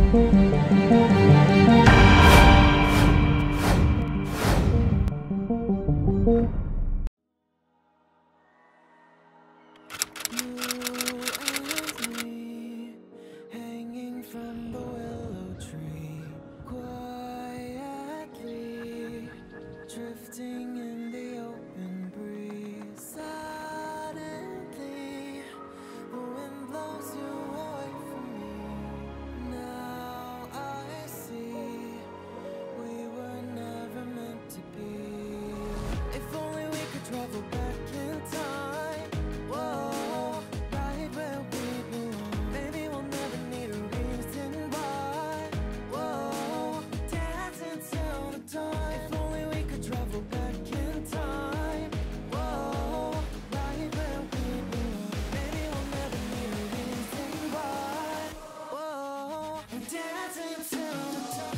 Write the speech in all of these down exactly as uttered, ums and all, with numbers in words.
Drifting in the open breeze. Suddenly, the wind blows you away from me. Now I see we were never meant to be. If only we could travel back in time. Whoa, right where we belong. Maybe we'll never need a reason why. Whoa, dancing till the dawn. If only we could travel back in time. Whoa, right where we belong. Maybe we'll never need a reason why. Whoa, dancing till the dawn.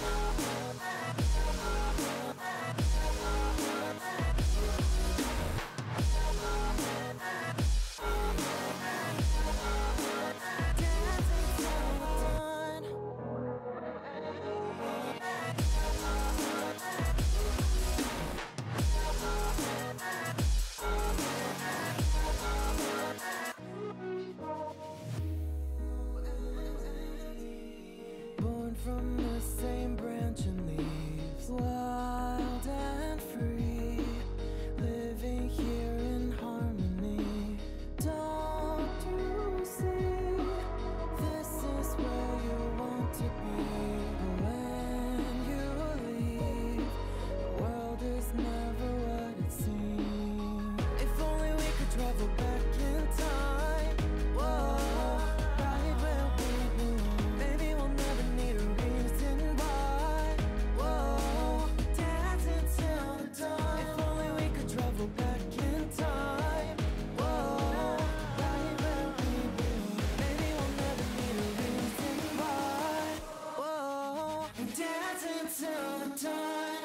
Born from the same branch and leaves, wild and free, living here in harmony. Don't you see? This is where you want to be. But when you leave, the world is never what it seems. If only we could travel back in time. Whoa, right where we belong. Maybe we'll never need a reason why. Whoa, dancing till the dawn. If only we could travel back in time. Whoa, right where we belong. Maybe we'll never need a reason why. Whoa, dancing till the dawn.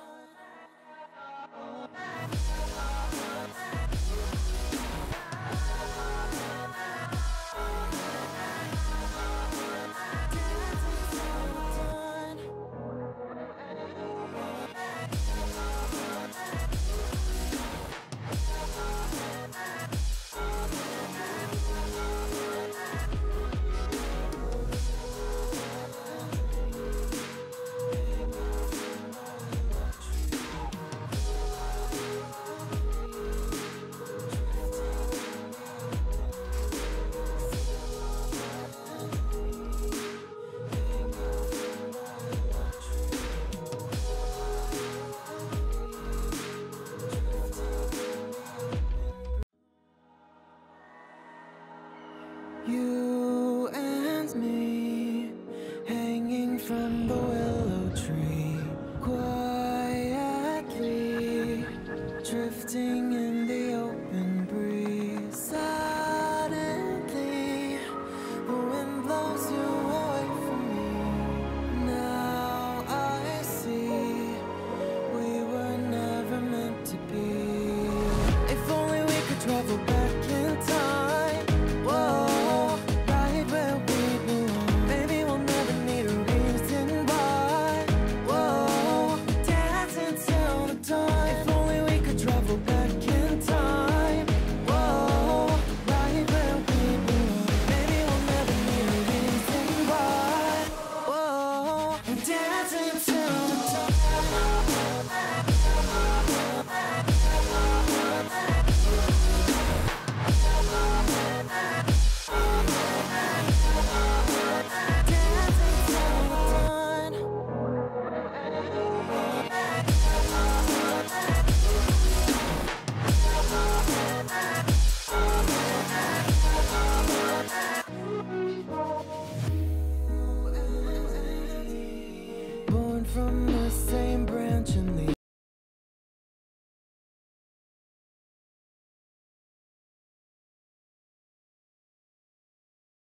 You and me, hanging from the willow tree, quietly drifting in the open breeze. Suddenly, the wind blows you away from me. Now I see we were never meant to be. If only we could travel back in time. Whoa. Dancing till the